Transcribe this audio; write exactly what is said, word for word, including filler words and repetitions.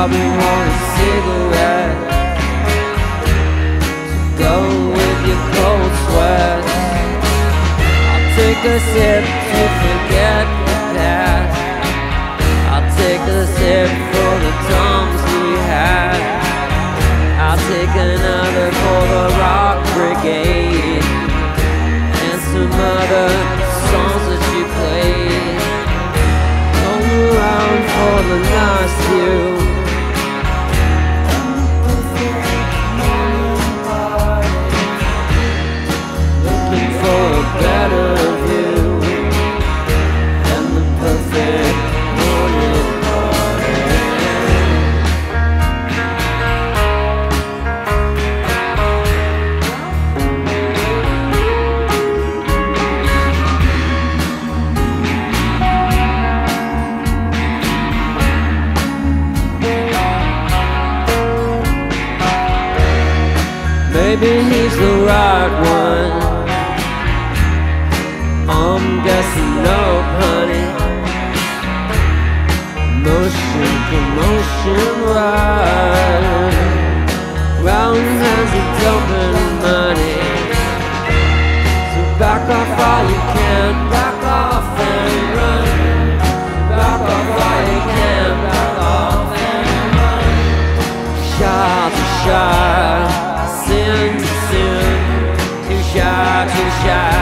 me want a cigarette. Go with your cold sweat. I'll take a sip to forget the past. I'll take a sip for the times we had. I'll take another for the Rock Brigade and some other songs that you played. Come around for the last view. Looking for a better view than the perfect morning party. Maybe he's the right one. I'm guessing no, honey. Motion, commotion, right. Round hands are dumping money. So back off all you can, back off and run. Back off all you can, back off and run. Shot to shot, sin to sin, too shy, too shy.